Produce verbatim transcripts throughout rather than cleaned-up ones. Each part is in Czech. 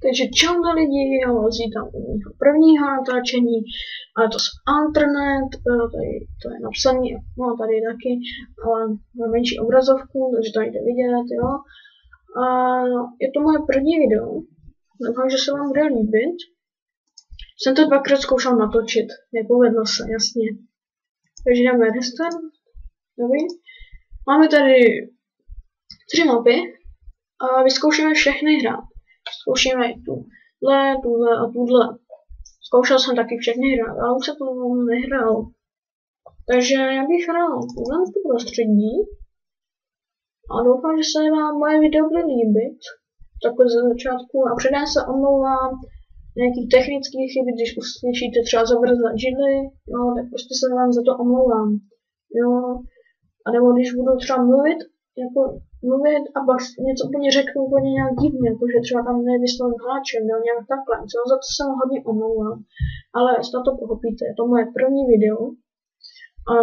Takže čau za lidi, já vás vítám u mého prvního natáčení, ale to z internet, tady to je napsaný, no tady taky, ale má menší obrazovku, takže to jde vidět, jo. A je to moje první video, doufám, že se vám bude líbit. Jsem to dvakrát zkoušel natočit, nepovedlo se, jasně. Takže dáme restart, dobrý. Máme tady tři mapy a vyzkoušíme všechny hrát. Zkoušíme i tuhle, tuhle a tuhle. Zkoušel jsem taky všechny hrát, ale už se to nehrál. Takže já bych hrál tuhle tu prostředí a doufám, že se vám moje video bude líbit. Takhle ze začátku a předem se omlouvám nějakých technických chyb, když uslyšíte třeba zavrzat židly, jo, tak prostě se vám za to omlouvám. Jo, a nebo když budu třeba mluvit, jako mluvit a pak něco úplně řeknu úplně nějak divně, protože třeba tam nevyslovím hláčem, nebo nějak takhle, co za to se hodně omlouvám. Ale snad to pochopíte, je to moje první video. A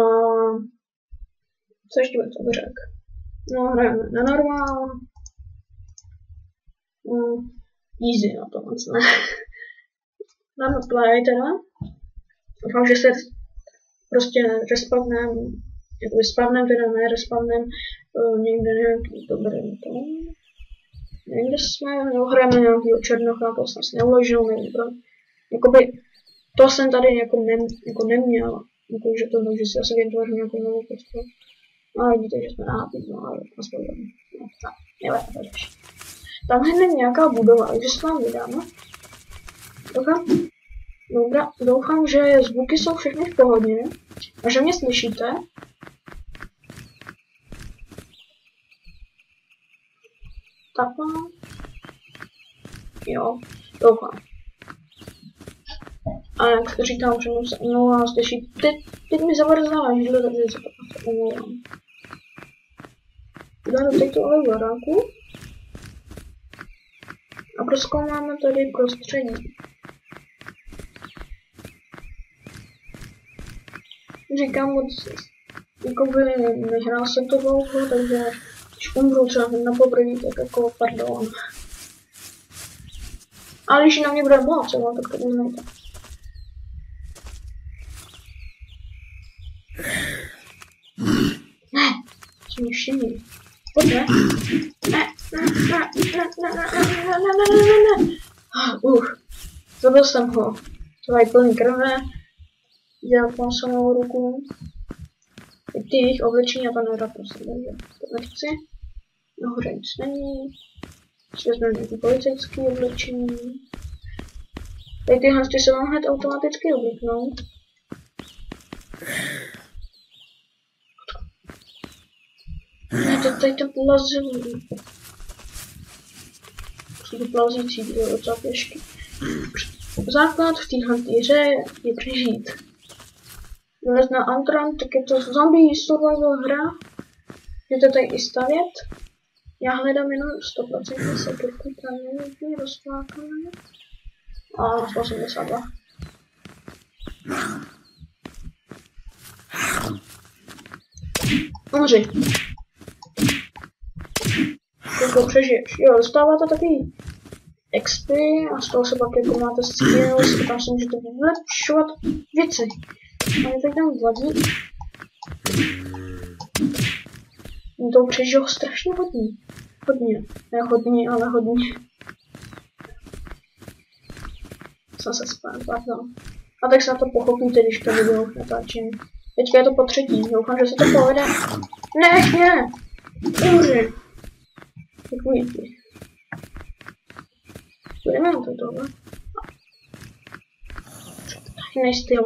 co ještě bych to řekl? No, hrajeme na normál. No, easy na to moc ne. Dáme play teda. Doufám, že se prostě respawnem, jako spawnem, teda ne respawnem, někde nějaký dobrý to. Někde jsme, no, hrajeme nějakýho černocha, to jsem si neuložil, nevím proč. Jakoby, to jsem tady jako, ne, jako neměl, jako, že to takže si asi vytvořím nějakou novou postavu. No vidíte, že jsme náhodí, no ale aspoň no, tak, nevím, to řeší. Tamhle není nějaká budova, takže se vám vydáme. Doufám, dobra, doufám, že zvuky jsou všechny v pohodě a že mě slyšíte. Takhle. Jo, doufám. A jak to říkám, že se omlouvám, slyší. Teď, teď mi zavrzala židle, takže se to prostě omlouvám. Dáme teď tu ale baráku. A prozkoumáme tady prostředí. Říkám moc, jakoby nehrál jsem to dlouho, takže když umřu třeba na poprvé, tak jako pardon. Ale když na mě bude moc, jo, tak to uznejte. Ne, co mi všimni. Pojď, ne. Ne, ne, ne, ne, ne, ne, ne, ne, ne, ne, ne. Uf, zabil jsem ho. To je plný krve. Dělal mám samou ruku. I ty jejich oblečení a to nerad prostě, takže to nechci. Nahoře nic není. Si vezmeme nějaký policejský oblečení. Tady tyhle ty se vám hned automaticky oblíknou. Ne, to tady to plazivý. Ty plazící budou docela pěšky. Základ v téhle hře je přežít. Vylez na Antran, tak je to zombie survival hra. Můžete tady i stavět. Já hledám jenom sto procent sekirku, tam není rozplákané. A sto osmdesát dva. Umři. Jako přežiješ. Jo, dostáváte takový X P a z toho se pak jako máte skills a tam si můžete vylepšovat věci. A mě tak tam vadí. Mě to přežilo strašně hodně. Hodně. Ne hodně, ale hodně. Jsem se spát, pardon. A tak se na to pochopíte, když to video natáčím. Teďka je to po třetí, doufám, že se to povede. Nech mě! Umři! Děkuji ti. Budeme na to tohle. Jiný styl.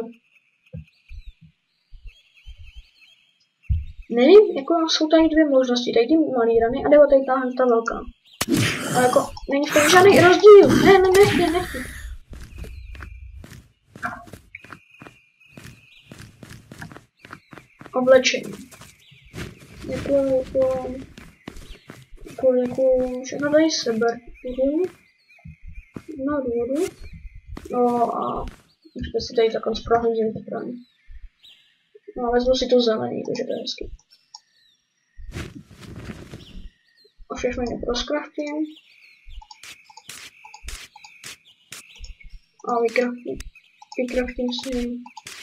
Nevím, jako jsou tady dvě možnosti, tady ty malý rany a nebo tady tahle ta velká. Ale jako není v tom žádný rozdíl. Ne, ne, nechci, nechci. Oblečení. Jako, jako, jako, jako, všechno tady seber. Na důvodu. No a můžete si tady takhle zprohlížet zbraň. No a vezmu si to zelený, takže to je hezky. A všechno mě proskraftím. A vykraftím, vykraftím si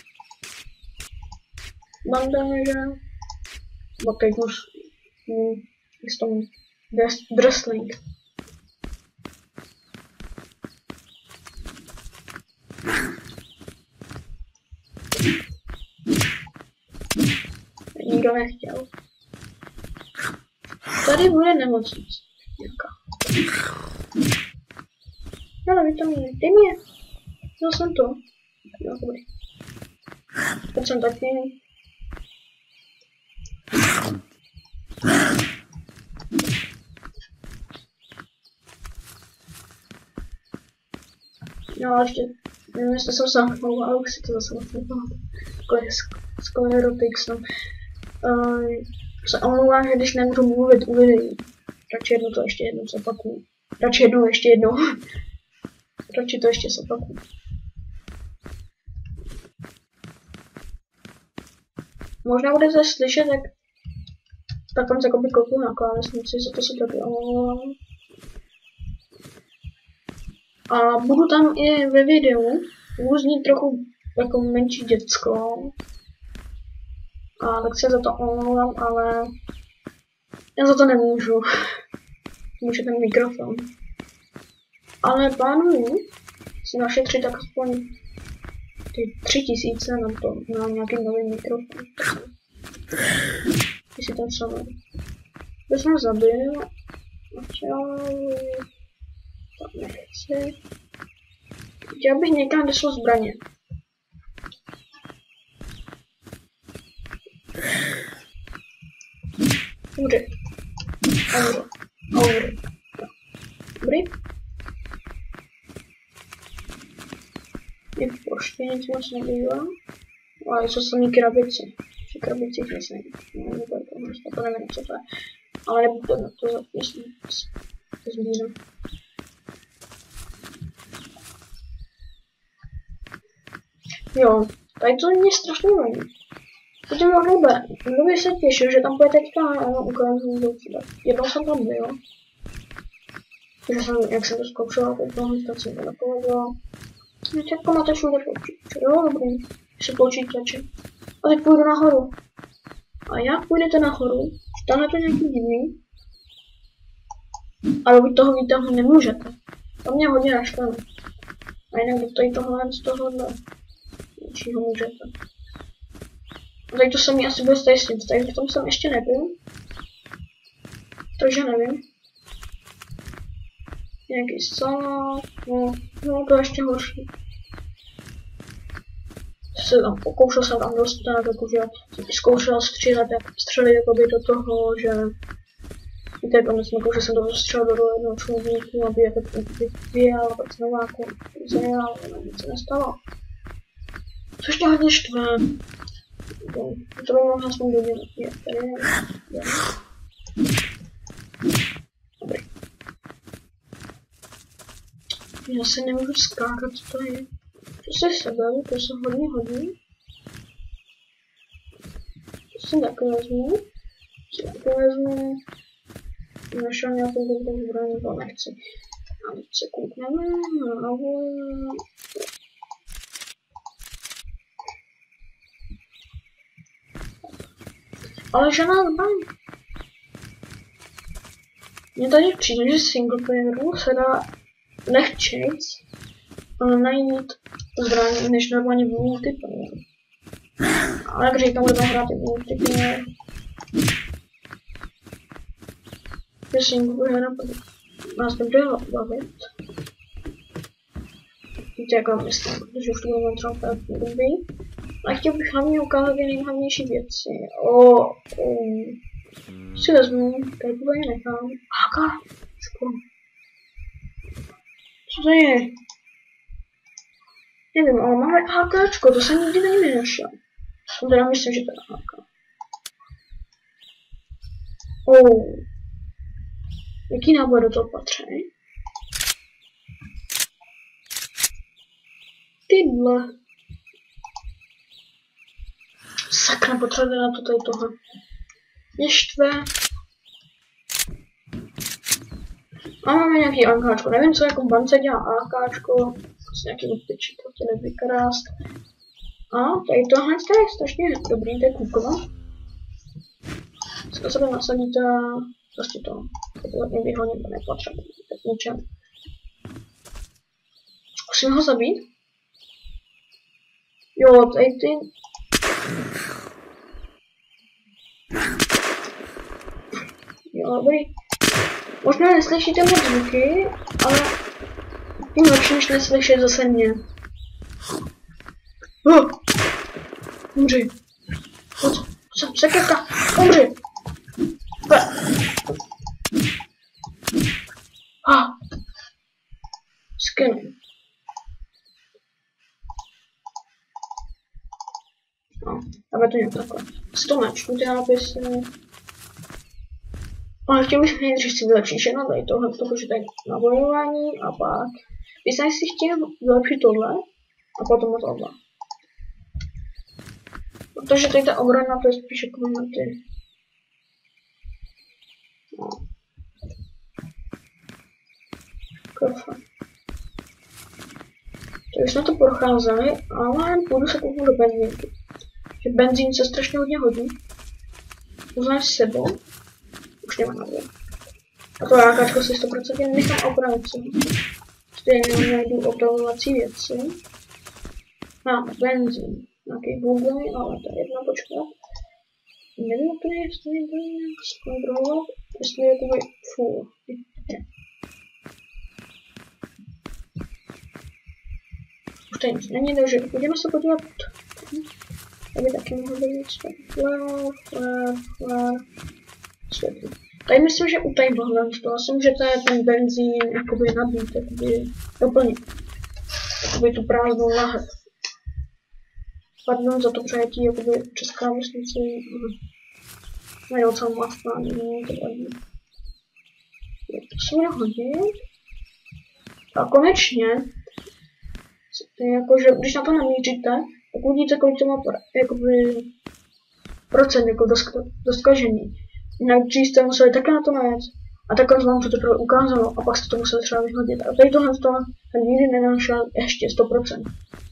bandaže. Bo teď už s tomu wrestling. Nikdo nechtěl. Tady bude nemocnice. Nějaká. Ale vitamíny. Dej mi je. Vzal jsem to. Jo, dobrý. Teď jsem taky. No ale ještě, nevím, jestli jsem sáhnul, ale už si to zase nepamatuju. Sklerotik jsem. Uh, se omlouvám, že když nemůžu mluvit u videí. Radši jedno to ještě jednou zopakuju. Radši jednou ještě jednou. Radši to ještě zopakuju. Možná budete slyšet, jak tak tam jakoby kouknu na klávesnici, za to se taky omlouvám. A budu tam i ve videu, budu znít trochu jako menší děcko. A tak se za to omlouvám, ale já za to nemůžu. Může ten mikrofon. Ale plánuju si našetřit tak aspoň ty tři tisíce na to, na nějaký nový mikrofon. Jestli ten samý. To jsem zabil. To nechci. Chtěl bych někam, kde jsou zbraně. Dobře. Auro. Auro. Dobrý. I v poště nic moc nebývá. Ale jsou samý krabici. Při krabicích nic není. No, to nevím, co to je. Ale nebudu to, to myslím. To zmířím. Jo, tady to mě strašně vadí. To mě odlíbe. Mnohdy se těšil, že tam bude teďka ano, ukážu. Jednou jsem tam byl. Takže jsem, jak jsem to zkoušela, tak jsem to nepovedla. Teďka máte všude počítače. Jo, dobrý. Si počítače. A teď půjdu nahoru. A jak půjdete nahoru? Tam je to nějaký divný. Ale vy toho výtahu nemůžete. To mě hodně naštvané. A jinak do tady tohle z tohohle. Čího můžete. A tady to samý asi bude tady s tím. Tady v tom jsem ještě nebyl. Takže nevím. Nějaký salát. No, no to je ještě horší. Se tam pokoušel jsem tam dostat, jakože jsem zkoušel střílet, jak střelit jakoby do toho, že víte, jak on jsem že jsem to střelil do jednoho člověku, aby jako vyjel, pak znovu jako zajel, ale nic se nestalo. Což mě hodně štve. To by mohla aspoň dodělat. Je, tady je. je. Dobrý. Já se nemůžu skákat, co to je. To si sebel, to se hodně hodí. To si taky vezmu. Si taky vezmu. Našel nějakou dobrou zbraň, to nechci. A teď se koukneme na nahoru. Ale žádná zbraň. Mně tady přijde, že singleplayeru se dá lehčejc najít zbraň, než normálně v multiplayeru. Ale jak říkám, budeme hrát i v multiplayeru. Že singleplayer nás nebude bavit. Víte, jak vám myslím, protože už to budeme třeba v doby. A chtěl bych hlavně ukázat jen nejhlavnější věci. O, um, si vezmu, tady to tady nechám. Haka, škoda. Co to je? Nevím, ale máme hákačko, to jsem nikdy nikdy nešel. To teda myslím, že to je háka. Oh. Jaký náboj do toho patří? Tyhle. Sakra, potřebuje na to tady tohle. Mě štve. A máme nějaký AKčko, nevím co jako v bance dělá AKčko, prostě nějaký lupiči, to tě nevykrást. A tady tohle je strašně dobrý, to je kůkova. Dneska sebe nasadíte prostě to, to někdy ho někdo nepotřebuje, tak ničem. Zkusím ho zabít. Jo, tady ty... Jo, dobrý. Možná neslyšíte moc zvuky, ale tím lepší, než neslyšet zase mě. Oh! Umři. Pojď, jsem sekerka. Umři. Ah. Skin. No, aby to nějak takhle. Z toho načnu ty nápisy. Ale chtěl bych nejdřív si vylepšit všechno tady tohle, protože tady na bojování a pak když jsem si chtěl vylepšit tohle a potom tohle. Protože tady ta obrana to je spíš jako na ty. No. Kofa. Tak jsme to procházeli, ale půjdu se koupit do benzínky. Že benzín se strašně hodně hodí. Uznáš s sebou. Už nemá na dvě. A to AKčko si sto procent nechám opravit se. Stejně najdu opravovací věci. Máme benzín. Nějaký Google, ale to je jedna počkat. Nevím úplně, jestli to nějak zkontrolovat. Jestli je jakoby full. Už tady nic není, takže budeme se podívat. Tady taky mohl být flare, flare, flare. Světlý. Tady myslím, že u tady tohle si můžete ten benzín jakoby nabít, jakoby doplnit. Jakoby tu prázdnou lahev. Pardon za to přejetí, jakoby česká vesnice. Mají docela masná, není to vadí. To se bude hodit. A konečně, jakože když na to namíříte, tak uvidíte, kolik to má jakoby procent jako doskažení. Jinak dřív jste museli také na to najet. A takhle vám to teprve ukázalo a pak jste to museli třeba vyhodit. A tady tohle to jsem nikdy nenašel ještě sto procent.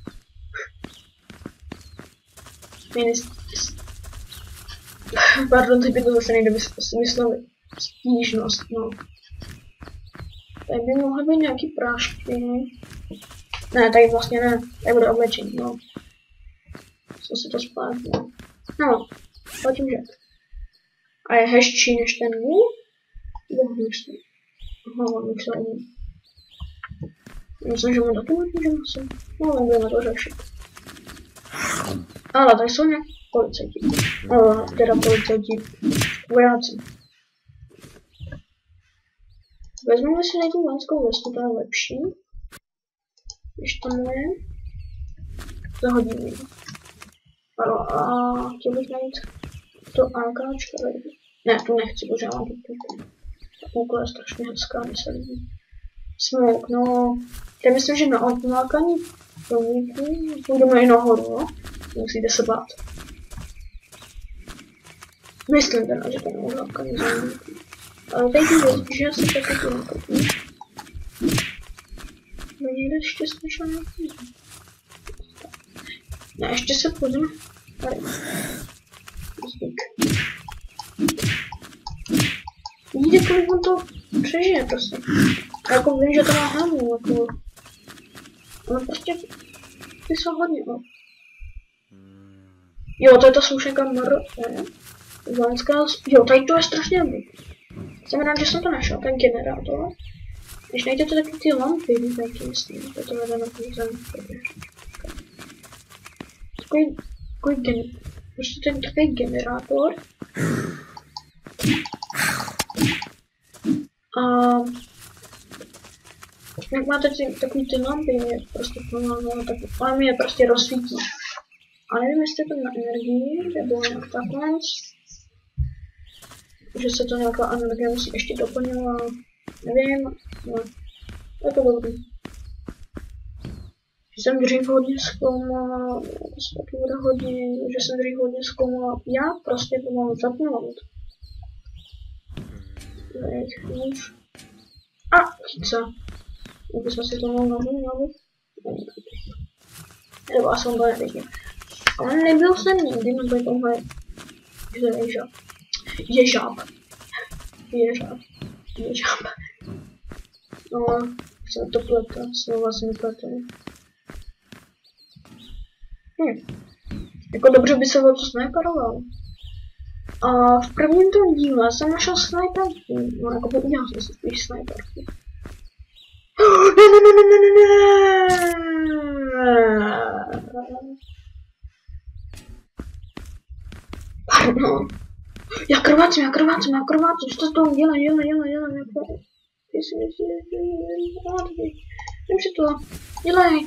Minus... Pardon, teď by to zase nejde vyslovit. Stížnost, no. Tady by mohly být nějaký prášky. Ne, tady vlastně ne. Tady bude oblečení, no. Jsem si to spátnil. No, platím, že. A je hezčí než ten vůl? Bohu myslím. Aha, on se umí. Myslím, že mu taky můžeme asi. No, ale budeme to řešit. Ale tady jsou nějaký policajti. No, teda policajti. Vojáci. Vezmeme si tady tu vojenskou vestu, to je lepší. Když tam je. Zahodíme ji. A chtěl bych najít to AKčka tady. Ne, tu nechci, protože já mám tu půlku. Ta půlka je strašně hezká, mi se líbí. Smoke, no. Já myslím, že na odlákaní promítky půjdeme i nahoru, no. Musíte se bát. Myslím teda, že to je odlákaní promítky. Ale tady ty věc, že se taky to nakopí. No někde ještě slyšel nějaký. Ne, ještě se půjdeme. Tady. Zbyk. Vidíte, kolik on to přežije prostě. A jako vím, že to má hlavu, jako... Ale prostě... Ty jsou hodně, no. Jo, to je ta slušenka M R E. Vojenská... Jo, tady to je strašně dobrý. Jsem rád, že jsem to našel, ten generátor. Když najdete taky ty lampy, taky myslím, to to vede na ten zem. Takový... Takový gen... Prostě ten takový generátor. A jak máte ty, takový ty lampy, je prostě pomáhá, tak vám je prostě rozsvítí. A nevím, jestli to na energii, nebo nějak takhle. Že se to nějaká energie musí ještě doplňovat. Nevím, no. Je to dobrý. Že jsem dřív hodně zkoumal, to se taky bude hodně, že jsem dřív hodně zkoumal, já prostě to mám zapnout. Teď už. A, chytce. Kdyby jsme si to mohli nabít, nebo aspoň to nevidím. Ale nebyl jsem nikdy na tomhle, že je žáb. Je žáb. Je žáb. Je žáb. No, jsem to plete, jsem vlastně plete. Hm. Jako dobře by se o to sniperoval. A v prvním tom díle jsem našel sniperku. No, jako by udělal jsem si spíš sniperku. Ne, ne, ne, ne, ne, ne. Pardon. Já krvácím, já krvácím, já krvácím. Co to s toho dělá, dělá, dělá, dělá, dělá. Ty si myslíš, že je Vím si to. Dělej.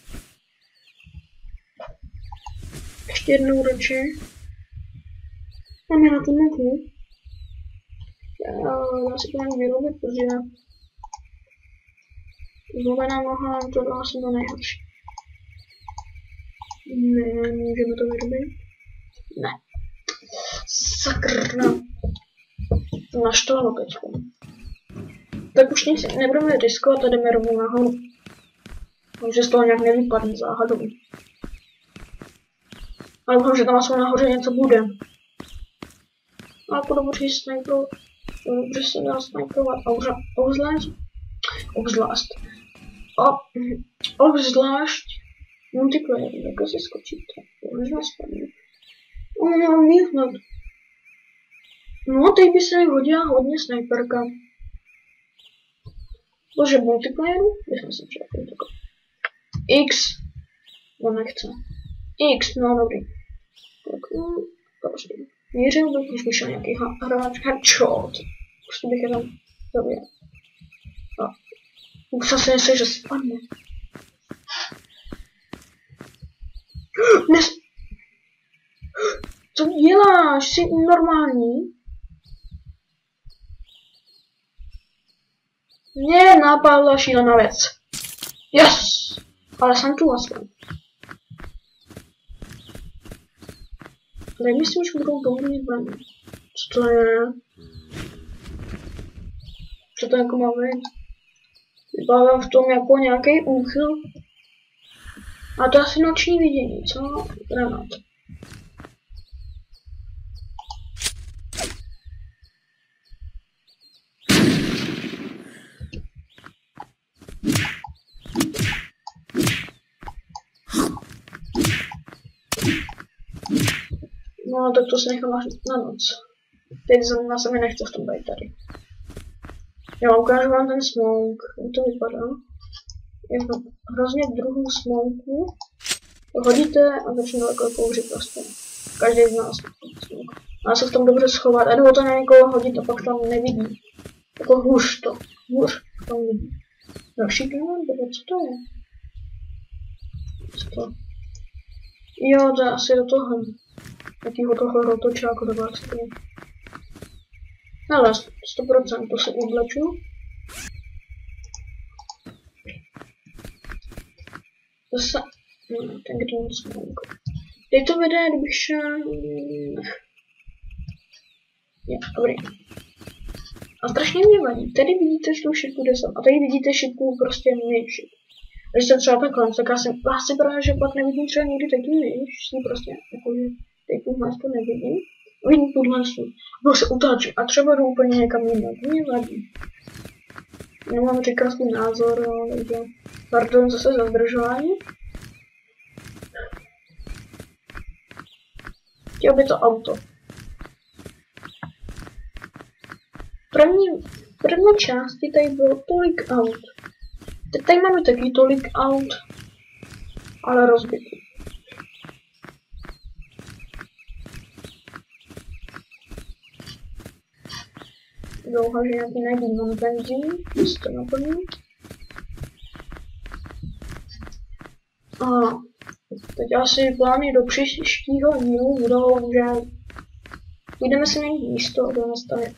Ještě jednou radši. Mám je na tu nohu. Já, já si to mám vyrobit, protože zlomená noha, to je asi to nejhorší. Ne, můžeme to vyrobit? Ne. Sakrna. Naštvalo teďko. Tak už nic nebudeme riskovat a jdeme rovnou nahoru. Takže z toho nějak nevypadne záhadou. Ale doufám, že tam aspoň nahoře něco bude. Ale po dobře snajpro... Dobře se dá snajprovat. Obzvlášť... Obzvlášť... Obzvlášť... Multiplayer, jak si skočíte. Možná spadne. No, míchnout. No, teď by se mi hodila hodně snajperka. Bože, multiplayeru? Bychom si čekali takové. X. No, nechce. X, no dobrý. Tak, no, dobře. Mířil bych, když vyšel nějaký hráč, headshot. Prostě bych je tam zaběl. A už se myslí, že spadne. Nes... Co děláš? Jsi normální? Mě napadla šílená věc. Yes! Ale jsem tu aspoň. Dej mi si už budou dobrý zbraně. Co to je? Co to jako má být? Vypadá v tom jako nějaký úchyl. A to asi noční vidění, co? Granát. No, tak to se nechám na noc. Teď zrovna se mi nechce v tom být tady. Já ukážu vám ten smoke, jak to vypadá. Je hrozně druhou smoku. Hodíte a začne takové kouřit prostě. Každý z nás smoke. Má se v tom dobře schovat a jdu to na někoho hodit a pak tam nevidí. Jako hůř to. Hůř tam vidí. Další granát, co to je? Co to? Jo, to je asi do toho. Jakýho toho rotočáku do vlastně. Ale sto procent to se obleču. Zase... No, ten green smoke. Teď to vede, kdybych šel... Je, dobrý. A strašně mě vadí. Tady vidíte tu šipku, kde jsem. A tady vidíte šipku prostě myš. Když jsem třeba takhle, tak já, jsem, já si právě, že pak nevidím třeba někdy taky myš. Prostě jakože teď tuhle to nevidím. Vidím tuhle tu. Bylo se utáčet a třeba jdu úplně někam jinam. To mě vadí. Já mám říkat svůj názor, takže pardon zase za zdržování. Chtěl by to auto. První, první části tady bylo tolik aut. Teď tady máme taky tolik aut, ale rozbitý. Dlouho, že nějaký najdím, mám benzín, jestli to naplní. A teď asi plány do příštího dílu budou, že půjdeme si najít místo a budeme stavět.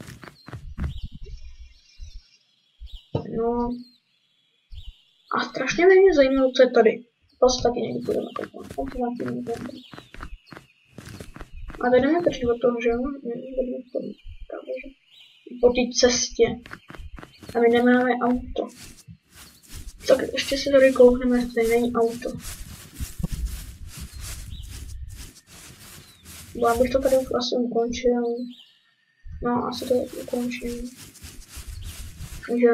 No. A strašně mě zajímalo, co je tady. Prostě taky někdy půjdeme koupit. A tady jdeme pryč od toho, že jo? Po té cestě. A my nemáme auto. Tak ještě si tady koukneme, jestli tady není auto. Já bych to tady asi ukončil. No, asi to ukončím. Takže...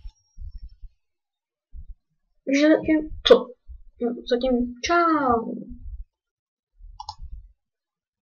Takže zatím to. Zatím čau.